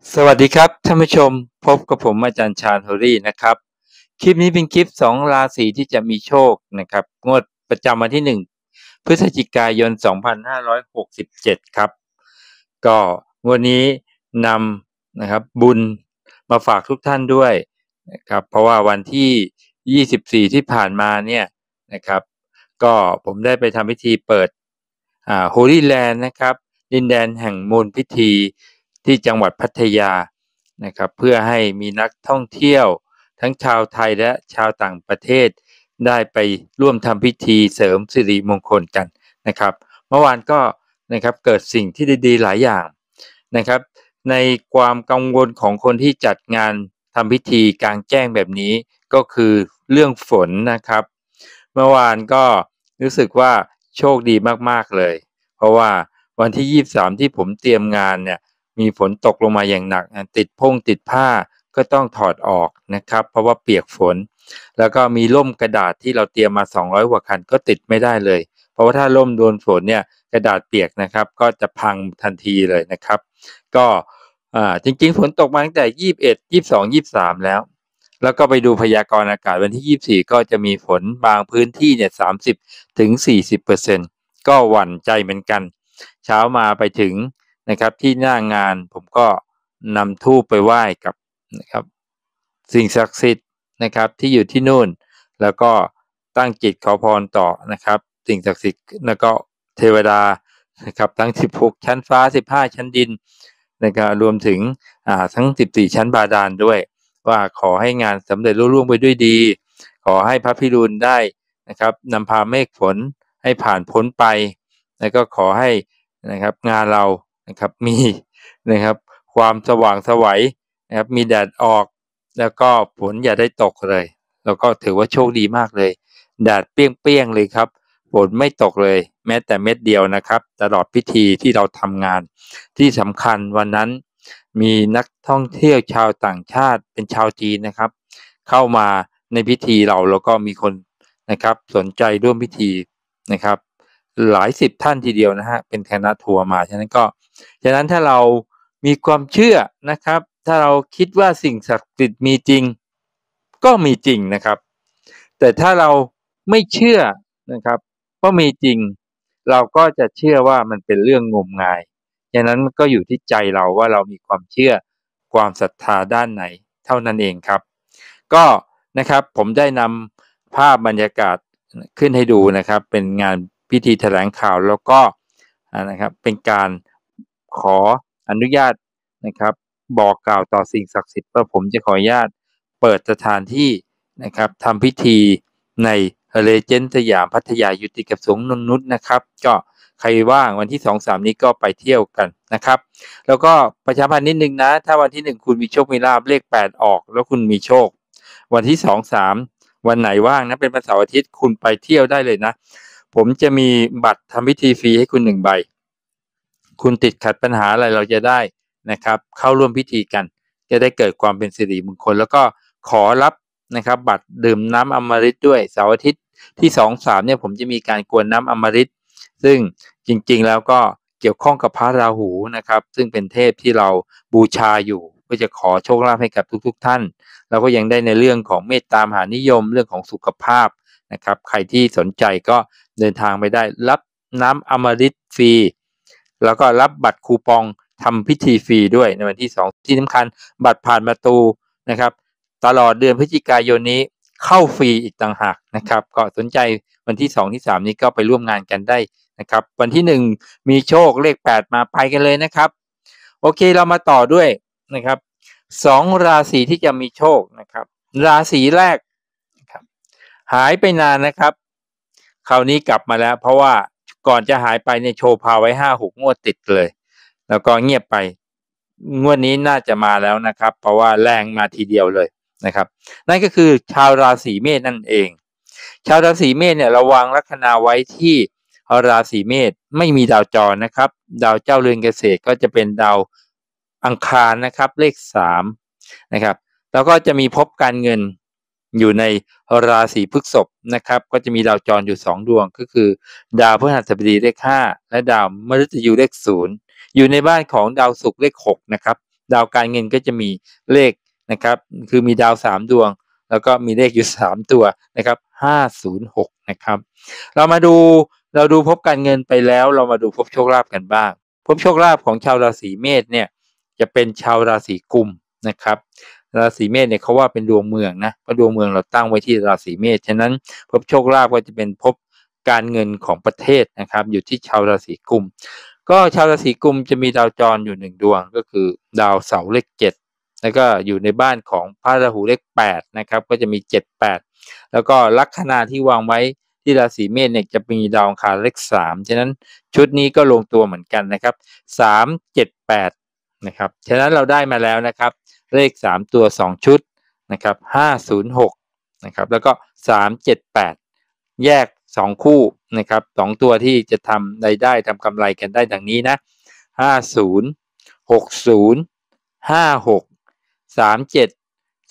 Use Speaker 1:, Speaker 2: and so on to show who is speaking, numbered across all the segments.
Speaker 1: สวัสดีครับท่านผู้ชมพบกับผมอาจารย์ชาญโฮรี่นะครับคลิปนี้เป็นคลิป2ราศีที่จะมีโชคนะครับงวดประจำวันที่1พฤศจิกายน2567ครับก็งวดนี้นำนะครับบุญมาฝากทุกท่านด้วยนะครับเพราะว่าวันที่24ที่ผ่านมาเนี่ยนะครับก็ผมได้ไปทำพิธีเปิดHoly Land นะครับดินแดนแห่งมูลพิธีที่จังหวัดพัทยานะครับเพื่อให้มีนักท่องเที่ยวทั้งชาวไทยและชาวต่างประเทศได้ไปร่วมทำพิธีเสริมสิริมงคลกันนะครับเมื่อวานก็นะครับเกิดสิ่งที่ดีๆหลายอย่างนะครับในความกังวลของคนที่จัดงานทำพิธีกลางแจ้งแบบนี้ก็คือเรื่องฝนนะครับเมื่อวานก็รู้สึกว่าโชคดีมากๆเลยเพราะว่าวันที่23ที่ผมเตรียมงานเนี่ยมีฝนตกลงมาอย่างหนักติดผ้าก็ต้องถอดออกนะครับเพราะว่าเปียกฝนแล้วก็มีร่มกระดาษที่เราเตรียมมา200กว่าคันก็ติดไม่ได้เลยเพราะว่าถ้าร่มโดนฝนเนี่ยกระดาษเปียกนะครับก็จะพังทันทีเลยนะครับก็จริงๆฝนตกมาตั้งแต่21 22 23แล้วก็ไปดูพยากรณ์อากาศวันที่24ก็จะมีฝนบางพื้นที่เนี่ย30-40%ก็หวั่นใจเหมือนกันเช้ามาไปถึงนะครับที่หน้างานผมก็นำธูปไปไหว้กับนะครับสิ่งศักดิ์สิทธิ์นะครับที่อยู่ที่นู่นแล้วก็ตั้งจิตขอพรต่อนะครับสิ่งศักดิ์สิทธิ์แล้วก็เทวดานะครับทั้ง16ชั้นฟ้า15ชั้นดินนะครับรวมถึงทั้ง14ชั้นบาดาลด้วยว่าขอให้งานสำเร็จลุล่วงไปด้วยดีขอให้พระพิรุณได้นะครับนำพาเมฆฝนให้ผ่านพ้นไปแล้วก็ขอให้นะครับงานเรานะครับมีนะครับความสว่างไสวนะครับมีแดดออกแล้วก็ฝนอย่าได้ตกเลยแล้วก็ถือว่าโชคดีมากเลยแดดเปรี้ยงๆเลยครับฝนไม่ตกเลยแม้แต่เม็ดเดียวนะครับตลอดพิธีที่เราทำงานที่สำคัญวันนั้นมีนักท่องเที่ยวชาวต่างชาติเป็นชาวจีนนะครับเข้ามาในพิธีเราแล้วก็มีคนนะครับสนใจร่วมพิธีนะครับหลายสิบท่านทีเดียวนะฮะเป็นคณะทัวร์มาฉะนั้นถ้าเรามีความเชื่อนะครับถ้าเราคิดว่าสิ่งศักดิ์สิทธิ์มีจริงก็มีจริงนะครับแต่ถ้าเราไม่เชื่อนะครับว่ามีจริงเราก็จะเชื่อว่ามันเป็นเรื่องงมงายฉะนั้นมันก็อยู่ที่ใจเราว่าเรามีความเชื่อความศรัทธาด้านไหนเท่านั้นเองครับก็นะครับผมได้นำภาพบรรยากาศขึ้นให้ดูนะครับเป็นงานพิธีแถลงข่าวแล้วก็นะครับเป็นการขออนุญาตนะครับบอกกล่าวต่อสิ่งศักดิ์สิทธิ์ว่าผมจะขออนุญาตเปิดสถานที่นะครับทำพิธีในเลเจนด์สยามพัทยาอยู่ติดกับสวนนงนุชนะครับก็ใครว่างวันที่2-3นี้ก็ไปเที่ยวกันนะครับแล้วก็ประชาพันธ์นิดนึงนะถ้าวันที่1คุณมีโชคมีลาภเลข8ออกแล้วคุณมีโชควันที่2-3วันไหนว่างนะเป็นวันเสาร์อาทิตย์คุณไปเที่ยวได้เลยนะผมจะมีบัตรทำพิธีฟรีให้คุณ1ใบคุณติดขัดปัญหาอะไรเราจะได้นะครับเข้าร่วมพิธีกันจะได้เกิดความเป็นสิริมงคลแล้วก็ขอรับนะครับบัตรดื่มน้ำอมฤตด้วยเสาร์อาทิตย์ที่2-3เนี่ยผมจะมีการกวนน้ำอมฤตซึ่งจริงๆแล้วก็เกี่ยวข้องกับพระราหูนะครับซึ่งเป็นเทพที่เราบูชาอยู่เพื่อจะขอโชคลาภให้กับทุกๆท่านแล้วก็ยังได้ในเรื่องของเมตตามหานิยมเรื่องของสุขภาพนะครับใครที่สนใจก็เดินทางไปได้รับน้ำอมฤตฟรีแล้วก็รับบัตรคูปองทำพิธีฟรีด้วยในวันที่2ที่สำคัญบัตรผ่านประตูนะครับตลอดเดือนพฤศจิกายนนี้เข้าฟรีอีกต่างหากนะครับก็สนใจวันที่2ที่3นี้ก็ไปร่วมงานกันได้นะครับวันที่1มีโชคเลข8มาไปกันเลยนะครับโอเคเรามาต่อด้วยนะครับ2ราศีที่จะมีโชคนะครับราศีแรกนะครับหายไปนานนะครับคราวนี้กลับมาแล้วเพราะว่าก่อนจะหายไปเนี่ยโชว์พาไว้5-6งวดติดเลยแล้วก็เงียบไปงวดนี้น่าจะมาแล้วนะครับเพราะว่าแรงมาทีเดียวเลยนะครับนั่นก็คือชาวราศีเมษนั่นเองชาวราศีเมษเนี่ยระวังลัคนาไว้ที่ราศีเมษไม่มีดาวจรนะครับดาวเจ้าเรือนเกษตรก็จะเป็นดาวอังคารนะครับเลข3นะครับแล้วก็จะมีภพการเงินอยู่ในราศีพฤษภนะครับก็จะมีดาวจรอยู่2ดวงก็คือดาวพฤหัสบดีเลข5และดาวมฤตยูเลข0อยู่ในบ้านของดาวศุกร์เลข6นะครับดาวการเงินก็จะมีเลขนะครับคือมีดาว3ดวงแล้วก็มีเลขอยู่3ตัวนะครับ506นะครับเราดูภพการเงินไปแล้วเรามาดูภพโชคลาภกันบ้างภพโชคลาภของชาวราศีเมษเนี่ยจะเป็นชาวราศีกุมนะครับราศีเมษเนี่ยเขาว่าเป็นดวงเมืองนะเพราะดวงเมืองเราตั้งไว้ที่ราศีเมษฉะนั้นภพโชคลาภก็จะเป็นภพการเงินของประเทศนะครับอยู่ที่ชาวราศีกุมก็ชาวราศีกุมจะมีดาวจรอยู่1ดวงก็คือดาวเสาร์เลข7แล้วก็อยู่ในบ้านของพระราหูเลข8นะครับก็จะมี7 8แล้วก็ลัคนาที่วางไว้ที่ราศีเมษเนี่ยจะมีดาวอังคารเลข3ฉะนั้นชุดนี้ก็ลงตัวเหมือนกันนะครับ3 7 8นะครับฉะนั้นเราได้มาแล้วนะครับเลข3ตัว2ชุดนะครับ506นะครับแล้วก็378แยก2คู่นะครับ2ตัวที่จะทำรายได้ทำกำไรกันได้ดังนี้นะ50 60 56 37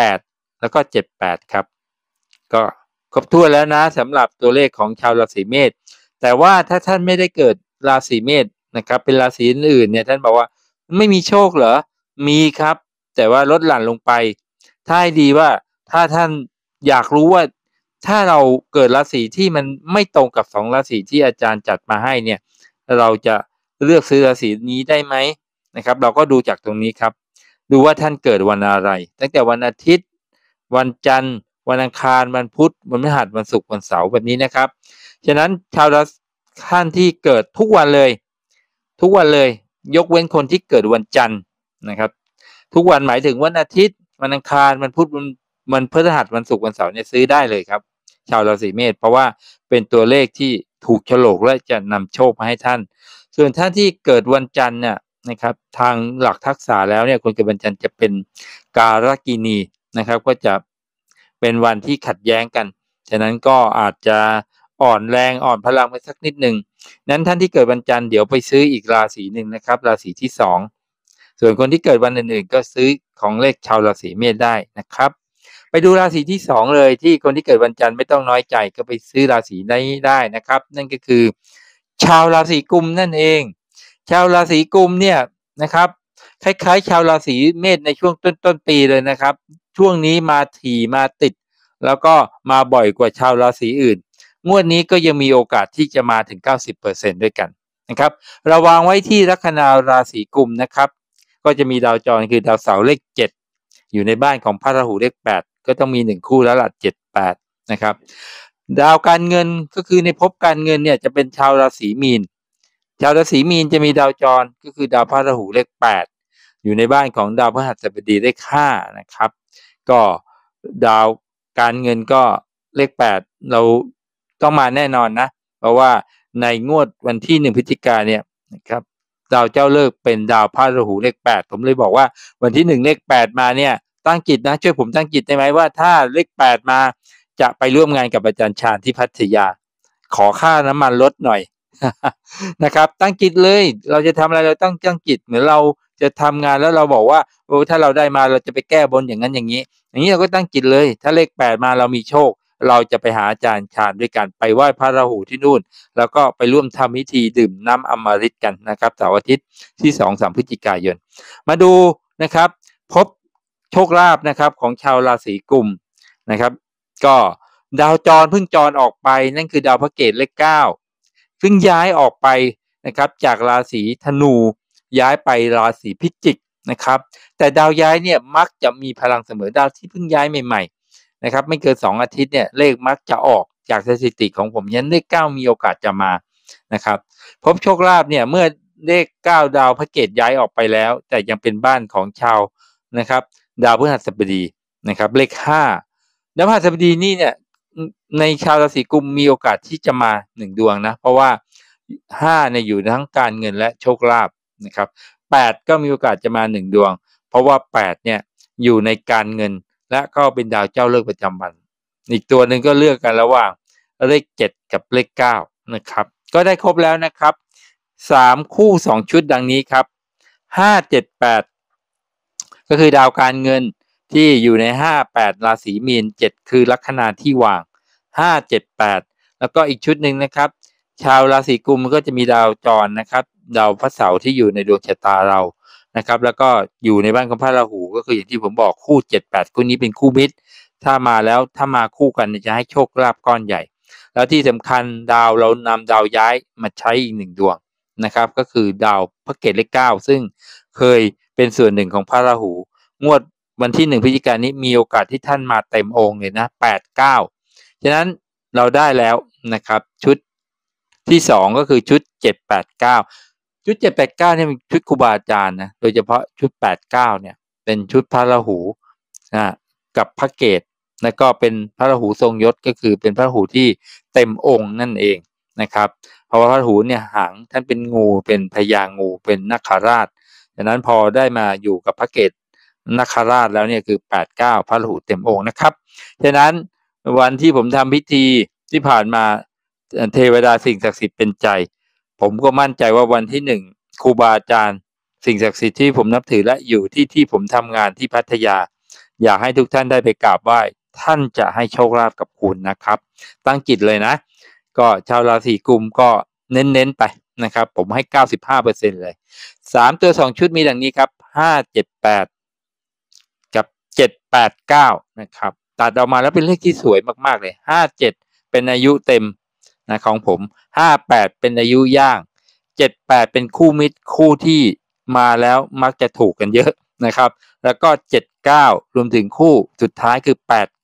Speaker 1: 38แล้วก็78ครับก็ครบถ้วนแล้วนะสำหรับตัวเลขของชาวราศีเมษแต่ว่าถ้าท่านไม่ได้เกิดราศีเมษนะครับเป็นราศีอื่นเนี่ยท่านบอกว่าไม่มีโชคเหรอมีครับแต่ว่าลดหลั่นลงไปถ้าให้ดีว่าถ้าท่านอยากรู้ว่าถ้าเราเกิดราศีที่มันไม่ตรงกับ2ราศีที่อาจารย์จัดมาให้เนี่ยเราจะเลือกซื้อราศีนี้ได้ไหมนะครับเราก็ดูจากตรงนี้ครับดูว่าท่านเกิดวันอะไรตั้งแต่วันอาทิตย์วันจันทร์วันอังคารวันพุธวันพฤหัสวันศุกร์วันเสาร์แบบนี้นะครับฉะนั้นชาวราศีท่านที่เกิดทุกวันเลยยกเว้นคนที่เกิดวันจันทร์นะครับทุกวันหมายถึงวันอาทิตย์วันอังคารวันพุธวันพฤหัสวันศุกร์วันเสาร์เนี่ยซื้อได้เลยครับชาวราศีเมษเพราะว่าเป็นตัวเลขที่ถูกโฉลกและจะนำโชคมาให้ท่านส่วนท่านที่เกิดวันจันทร์เนี่ยนะครับทางหลักทักษะแล้วเนี่ยคนเกิดวันจันทร์จะเป็นการกินีนะครับก็จะเป็นวันที่ขัดแย้งกันฉะนั้นก็อาจจะอ่อนแรงอ่อนพลังไปสักนิดหนึ่งนั้นท่านที่เกิดวันจันทร์เดี๋ยวไปซื้ออีกราศีหนึ่งนะครับราศีที่2ส่วนคนที่เกิดวันอื่นๆก็ซื้อของเลขชาวราศีเมษได้นะครับไปดูราศีที่2เลยที่คนที่เกิดวันจันทร์ไม่ต้องน้อยใจก็ไปซื้อราศีนี้ได้นะครับนั่นก็คือชาวราศีกุมนั่นเองชาวราศีกุมเนี่ยนะครับคล้ายๆชาวราศีเมษในช่วงต้นปีเลยนะครับช่วงนี้มาถี่มาติดแล้วก็มาบ่อยกว่าชาวราศีอื่นงวดนี้ก็ยังมีโอกาสที่จะมาถึง 90% ด้วยกันนะครับระวางไว้ที่ลัคนาราศีกุมนะครับก็จะมีดาวจรคือดาวเสาร์เลข7อยู่ในบ้านของพระราหูเลข8ก็ต้องมี1คู่แล้วล่ะ7 8นะครับดาวการเงินก็คือในภพการเงินเนี่ยจะเป็นชาวราศีมีนชาวราศีมีนจะมีดาวจรก็คือดาวพระราหูเลข8อยู่ในบ้านของดาวพฤหัสบดีเลข5นะครับก็ดาวการเงินก็เลข8เราต้องมาแน่นอนนะเพราะว่าในงวดวันที่1พฤศจิกายนเนี่ยนะครับดาวเจ้าเลิกเป็นดาวพระราหูเลข8ผมเลยบอกว่าวันที่1เลข8มาเนี่ยตั้งจิตนะช่วยผมตั้งจิตได้ไหมว่าถ้าเลข8มาจะไปร่วมงานกับอาจารย์ชาญที่พัทยาขอค่าน้ำมันลดหน่อย นะครับตั้งจิตเลยเราจะทำอะไรเราตั้งจิตเหมือนเราจะทำงานแล้วเราบอกว่าโอ้ถ้าเราได้มาเราจะไปแก้บนอย่างนั้นอย่างนี้เราก็ตั้งจิตเลยถ้าเลข8มาเรามีโชคเราจะไปหาอาจารย์ชาญด้วยกันไปไหว้พระราหูที่นู่นแล้วก็ไปร่วมทำพิธีดื่มน้ำอมฤตกันนะครับเสาร์อาทิตย์ที่2-3พฤศจิกายนมาดูนะครับพบโชคลาภนะครับของชาวราศีกุมนะครับก็ดาวจรเพิ่งจรออกไปนั่นคือดาวพระเกตเลข9ซึ่งย้ายออกไปนะครับจากราศีธนูย้ายไปราศีพิจิกนะครับแต่ดาวย้ายเนี่ยมักจะมีพลังเสมอดาวที่เพิ่งย้ายใหม่ๆนะครับไม่เกิน2อาทิตย์เนี่ยเลขมักจะออกจากสถิติของผมยันเลข9มีโอกาสจะมานะครับพบโชคลาภเนี่ยเมื่อเลข9ดาวพระเกตย้ายออกไปแล้วแต่ยังเป็นบ้านของชาวนะครับดาวพฤหัสบดีนะครับเลข5ดาวพฤหัสบดีนี่เนี่ยในชาวราศีกุมมีโอกาสที่จะมา1ดวงนะเพราะว่า5เนี่ยอยู่ทั้งการเงินและโชคลาภนะครับ8ก็มีโอกาสจะมา1ดวงเพราะว่า8เนี่ยอยู่ในการเงินและก็เป็นดาวเจ้าเลิกประจำวันอีกตัวหนึ่งก็เลือกกันระหว่างเลข7กับเลข9นะครับก็ได้ครบแล้วนะครับ3คู่2ชุดดังนี้ครับ5 7 8ก็คือดาวการเงินที่อยู่ใน5-8ราศีมีน7คือลัคนาที่วาง5-7-8แล้วก็อีกชุดหนึ่งนะครับชาวราศีกุมก็จะมีดาวจรนะครับดาวพระเสาร์ที่อยู่ในดวงชะตาเรานะครับแล้วก็อยู่ในบ้านของพระราหูก็คืออย่างที่ผมบอกคู่7-8คู่นี้เป็นคู่มิตรถ้ามาคู่กันจะให้โชคลาภก้อนใหญ่แล้วที่สำคัญดาวเรานำดาวย้ายมาใช้อีก1ดวงนะครับก็คือดาวพระเกตเลข9ซึ่งเคยเป็นส่วนหนึ่งของพระราหูงวดวันที่1พฤศจิกายนนี้มีโอกาสที่ท่านมาเต็มองค์เลยนะ8-9ฉะนั้นเราได้แล้วนะครับชุดที่2ก็คือชุด7-8-9ชุด7-8-9เนี่ยเป็นชุดครูบาอาจารย์นะโดยเฉพาะชุด8-9เนี่ยเป็นชุดพระราหูกับพระเกตแล้วก็เป็นพระราหูทรงยศก็คือเป็นพระราหูที่เต็มองค์นั่นเองนะครับเพราะว่าพระราหูเนี่ยหางท่านเป็นงูเป็นพญางูเป็นนาคราชฉะนั้นพอได้มาอยู่กับพระเกตนาคราชแล้วเนี่ยคือ8-9พระราหูเต็มองค์นะครับฉะนั้นวันที่ผมทำพิธีที่ผ่านมาเทวดาสิ่งศักดิ์สิทธิ์เป็นใจผมก็มั่นใจว่าวันที่1ครูบาอาจารย์สิ่งศักดิ์สิทธิ์ที่ผมนับถือและอยู่ที่ผมทำงานที่พัทยาอยากให้ทุกท่านได้ไปกราบไหว้ท่านจะให้โชคลาภกับคุณนะครับตั้งจิตเลยนะก็ชาวราศีกุมก็เน้นไปนะครับผมให้ 95% เลย3ตัว2ชุดมีดังนี้ครับ578กับ789นะครับตัดออกมาแล้วเป็นเลขที่สวยมากๆเลย57เป็นอายุเต็มนะของผม58เป็นอายุย่าง78เป็นคู่มิตรคู่ที่มาแล้วมักจะถูกกันเยอะนะครับแล้วก็79รวมถึงคู่สุดท้ายคือ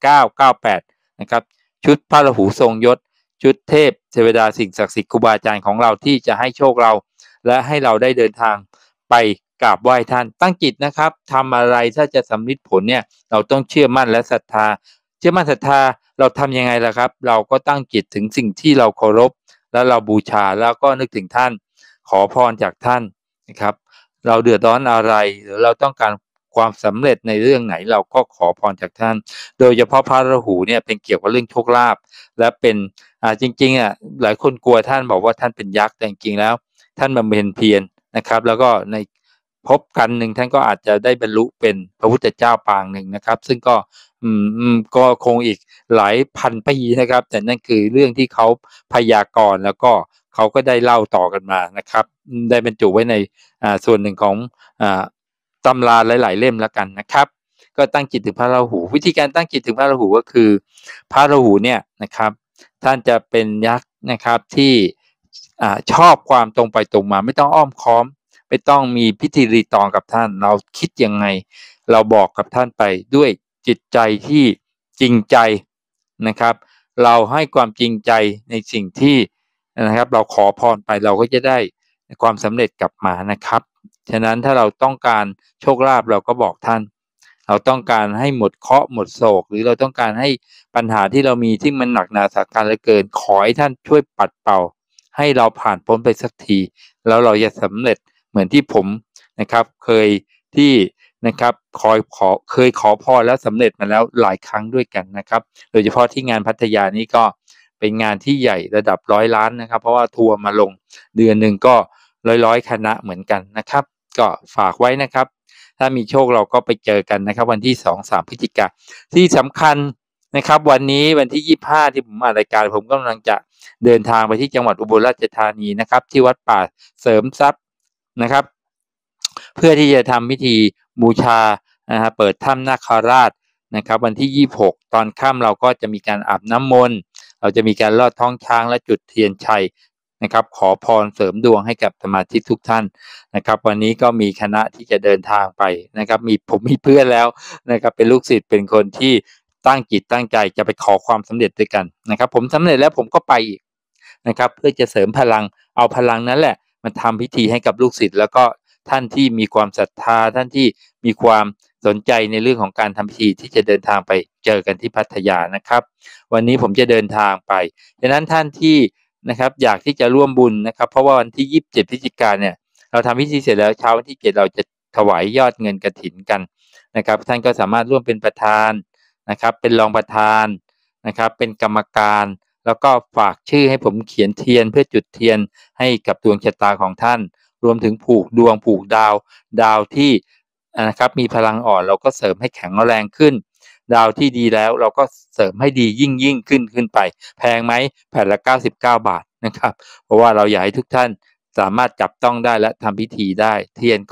Speaker 1: 8998นะครับชุดพระราหูทรงยศชุดเทพเทวดาสิ่งศักดิ์สิทธิ์ครูบาอาจารย์ของเราที่จะให้โชคเราและให้เราได้เดินทางไปกราบไหว้ท่านตั้งจิตนะครับทำอะไรถ้าจะสำลิดผลเนี่ยเราต้องเชื่อมั่นและศรัทธาเชื่อมั่นศรัทธาเราทำยังไงล่ะครับเราก็ตั้งจิตถึงสิ่งที่เราเคารพแล้วเราบูชาแล้วก็นึกถึงท่านขอพรจากท่านนะครับเราเดือดร้อนอะไรหรือเราต้องการความสำเร็จในเรื่องไหนเราก็ขอพรจากท่านโดยเฉพาะพระราหูเนี่ยเป็นเกี่ยวกับเรื่องโชคลาภและเป็นจริงๆหลายคนกลัวท่านบอกว่าท่านเป็นยักษ์แต่จริงๆแล้วท่านบำเพ็ญเพียรนะครับแล้วก็ในพบกันหนึ่งท่านก็อาจจะได้บรรลุเป็นพระพุทธเจ้าปางหนึ่งนะครับซึ่งก็คงอีกหลายพันปีนะครับแต่นั่นคือเรื่องที่เขาพยากรณ์แล้วก็เขาก็ได้เล่าต่อกันมานะครับได้บรรจุไว้ในส่วนหนึ่งของตำราหลายๆเล่มแล้วกันนะครับก็ตั้งจิตถึงพระราหูวิธีการตั้งจิตถึงพระราหูก็คือพระราหูเนี่ยนะครับท่านจะเป็นยักษ์นะครับที่ชอบความตรงไปตรงมาไม่ต้องอ้อมค้อมไม่ต้องมีพิธีรีตองกับท่านเราคิดยังไงเราบอกกับท่านไปด้วยจิตใจที่จริงใจนะครับเราให้ความจริงใจในสิ่งที่นะครับเราขอพรไปเราก็จะได้ความสำเร็จกลับมานะครับฉะนั้นถ้าเราต้องการโชคลาภเราก็บอกท่านเราต้องการให้หมดเคราะห์หมดโศกหรือเราต้องการให้ปัญหาที่เรามีที่มันหนักหนาสาหัสเหลือเกินขอให้ท่านช่วยปัดเป่าให้เราผ่านพ้นไปสักทีแล้วเราจะสำเร็จเหมือนที่ผมนะครับเคยที่นะครับเคยขอพรแล้วสำเร็จมาแล้วหลายครั้งด้วยกันนะครับโดยเฉพาะที่งานพัทยานี้ก็เป็นงานที่ใหญ่ระดับ100 ล้านนะครับเพราะว่าทัวร์มาลงเดือนหนึ่งก็ร้อยคณะเหมือนกันนะครับก็ฝากไว้นะครับถ้ามีโชคเราก็ไปเจอกันนะครับวันที่2-3พฤศจิกายนที่สำคัญนะครับวันนี้วันที่25ที่ผมมารายการผมกำลังจะเดินทางไปที่จังหวัดอุบลราชธานีนะครับที่วัดป่าเสริมทรัพย์นะครับเพื่อที่จะทำพิธีบูชาเปิดถ้ำนาคราชนะครับวันที่26ตอนค่ำเราก็จะมีการอาบน้ำมนต์เราจะมีการลอดท้องช้างและจุดเทียนชัยนะครับขอพรเสริมดวงให้กับสมาชิกทุกท่านนะครับวันนี้ก็มีคณะที่จะเดินทางไปนะครับผมมีเพื่อนแล้วนะครับเป็นลูกศิษย์เป็นคนที่ตั้งจิตตั้งใจจะไปขอความสำเร็จด้วยกันนะครับผมสำเร็จแล้วผมก็ไปอีกนะครับเพื่อจะเสริมพลังเอาพลังนั้นแหละมาทำพิธีให้กับลูกศิษย์แล้วก็ท่านที่มีความศรัทธาท่านที่มีความสนใจในเรื่องของการทำพิธีที่จะเดินทางไปเจอกันที่พัทยานะครับวันนี้ผมจะเดินทางไปดังนั้นท่านที่นะครับอยากที่จะร่วมบุญนะครับเพราะว่าวันที่27พฤศจิกายนเนี่ยเราทำพิธีเสร็จแล้วเช้าวันที่7เราจะถวายยอดเงินกฐินกันนะครับท่านก็สามารถร่วมเป็นประธานนะครับเป็นรองประธานนะครับเป็นกรรมการแล้วก็ฝากชื่อให้ผมเขียนเทียนเพื่อจุดเทียนให้กับดวงชะตาของท่านรวมถึงผูกดวงผูกดาวที่นะครับมีพลังอ่อนเราก็เสริมให้แข็งแรงขึ้นดาวที่ดีแล้วเราก็เสริมให้ดียิ่งขึ้นไปแพงไหมแผ่นละ99 บาทนะครับเพราะว่าเราอยากให้ทุกท่านสามารถจับต้องได้และทำพิธีได้เทียนก็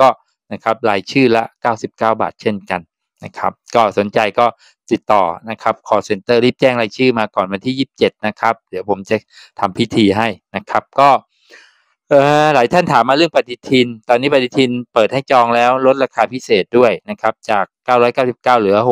Speaker 1: นะครับรายชื่อละ99 บาทเช่นกันนะครับก็สนใจก็ติดต่อนะครับ call center รีบแจ้งรายชื่อมาก่อนวันที่27นะครับเดี๋ยวผมจะทำพิธีให้นะครับก็หลายท่านถามมาเรื่องปฏิทินตอนนี้ปฏิทินเปิดให้จองแล้วลดราคาพิเศษด้วยนะครับจาก999เหลือ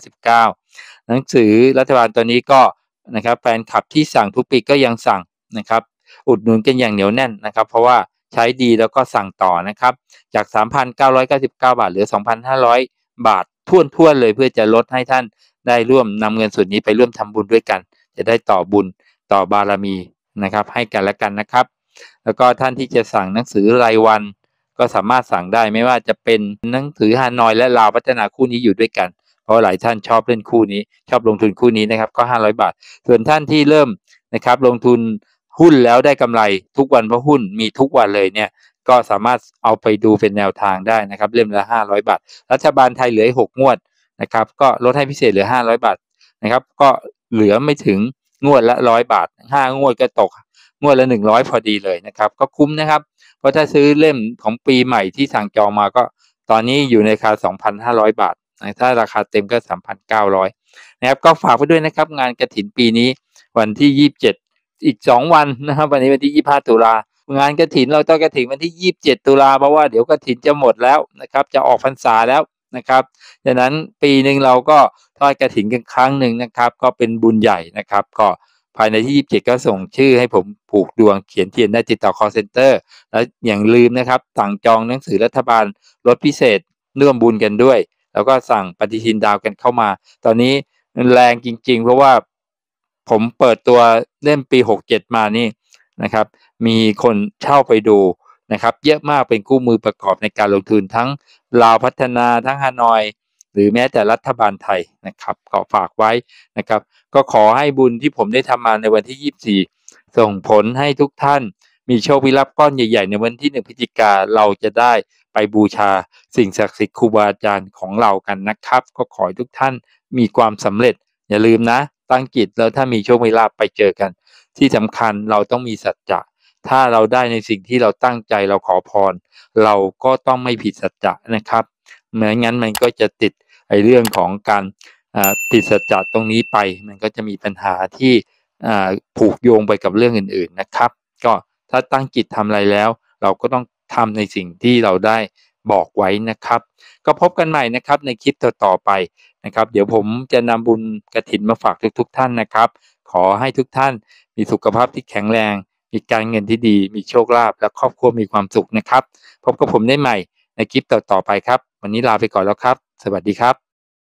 Speaker 1: 699หนังสือรัฐบาลตัวนี้ก็นะครับแฟนคลับที่สั่งทุกปีก็ยังสั่งนะครับอุดหนุนกันอย่างเหนียวแน่นนะครับเพราะว่าใช้ดีแล้วก็สั่งต่อนะครับจาก 3,999 บาทเหลือ 2,500 บาทท่วนๆเลยเพื่อจะลดให้ท่านได้ร่วมนำเงินส่วนนี้ไปร่วมทำบุญด้วยกันจะได้ต่อบุญต่อบารมีนะครับให้กันและกันนะครับแล้วก็ท่านที่จะสั่งหนังสือรายวันก็สามารถสั่งได้ไม่ว่าจะเป็นหนังสือฮานอยและลาวพัฒนาคู่นี้อยู่ด้วยกันเพราะหลายท่านชอบเล่นคู่นี้ชอบลงทุนคู่นี้นะครับก็500 บาทส่วนท่านที่เริ่มนะครับลงทุนหุ้นแล้วได้กำไรทุกวันเพราะหุ้นมีทุกวันเลยเนี่ยก็สามารถเอาไปดูเป็นแนวทางได้นะครับเล่มละ500 บาทรัฐบาลไทยเหลือ6งวดนะครับก็ลดให้พิเศษเหลือ500 บาทนะครับก็เหลือไม่ถึงงวดละ100 บาท5งวดก็ตกงวดละ100พอดีเลยนะครับก็คุ้มนะครับเพราะถ้าซื้อเล่มของปีใหม่ที่สั่งจองมาก็ตอนนี้อยู่ในราคา 2,500 บาทถ้าราคาเต็มก็ 3,900 นะครับก็ฝากไว้ด้วยนะครับงานกฐินปีนี้วันที่27อีก2วันนะครับวันนี้วันที่25ตุลางานกฐินเราต้องกฐินวันที่27ตุลาเพราะว่าเดี๋ยวกฐินจะหมดแล้วนะครับจะออกพรรษาแล้วนะครับดังนั้นปีหนึ่งเราก็ทอดกฐินกันครั้งหนึ่งนะครับก็เป็นบุญใหญ่นะครับก็ภายในที่27ก็ส่งชื่อให้ผมผูกดวงเขียนเทียนได้ติดต่อ call center แล้วอย่างลืมนะครับสั่งจองหนังสือรัฐบาลลดพิเศษร่วมบุญกันด้วยแล้วก็สั่งปฏิทินดาวกันเข้ามาตอนนี้แรงจริงๆเพราะว่าผมเปิดตัวเล่มปี67มานี่นะครับมีคนเช่าไปดูนะครับเยอะมากเป็นคู่มือประกอบในการลงทุนทั้งลาวพัฒนาทั้งฮานอยหรือแม้แต่รัฐบาลไทยนะครับก็ฝากไว้นะครับก็ขอให้บุญที่ผมได้ทำมาในวันที่24ส่งผลให้ทุกท่านมีโชคมีลาภก้อนใหญ่ๆในวันที่1พฤศจิกาเราจะได้ไปบูชาสิ่งศักดิ์สิทธิ์ครูบาอาจารย์ของเรากันนะครับก็ขอให้ทุกท่านมีความสำเร็จอย่าลืมนะตั้งจิตแล้วถ้ามีโชคมีลาภไปเจอกันที่สำคัญเราต้องมีสัจจะถ้าเราได้ในสิ่งที่เราตั้งใจเราขอพรเราก็ต้องไม่ผิดสัจจะนะครับไม่งั้นมันก็จะติดเรื่องของการผิดสัจจะตรงนี้ไปมันก็จะมีปัญหาที่ผูกโยงไปกับเรื่องอื่นๆนะครับก็ถ้าตั้งจิตทำอะไรแล้วเราก็ต้องทำในสิ่งที่เราได้บอกไว้นะครับก็พบกันใหม่นะครับในคลิปต่อๆไปนะครับเดี๋ยวผมจะนำบุญกฐินมาฝากทุกท่านนะครับขอให้ทุกท่านมีสุขภาพที่แข็งแรงมีการเงินที่ดีมีโชคลาภและครอบครัวมีความสุขนะครับพบกับผมได้ใหม่ในคลิปต่อๆไปครับวันนี้ลาไปก่อนแล้วครับสวัสดีครับ